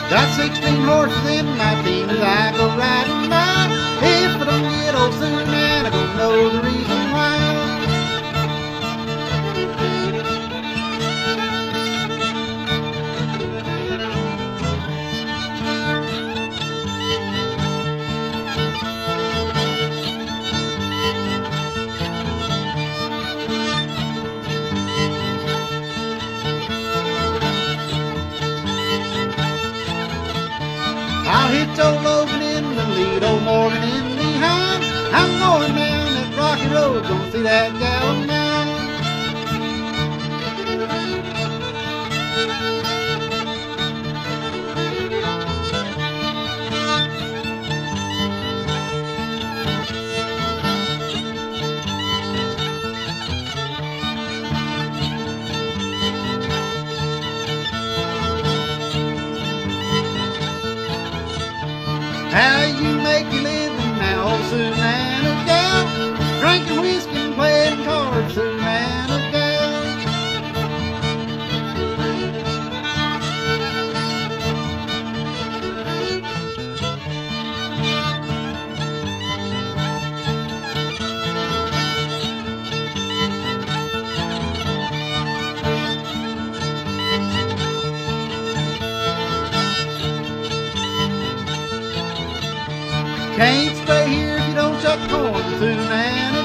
Got 16 horses in my team as I go riding by. If I don't get old soon, man, I gonna know the reason why. I'll hitch old Logan in the lead, old Morgan in behind. I'm going down that rocky road, gonna see that gal of mine. How you make your living now, old Susannah Gal? Drinking whiskey and playing cards, Susannah Gal. Can't stay here if you don't chuck corn, Susannah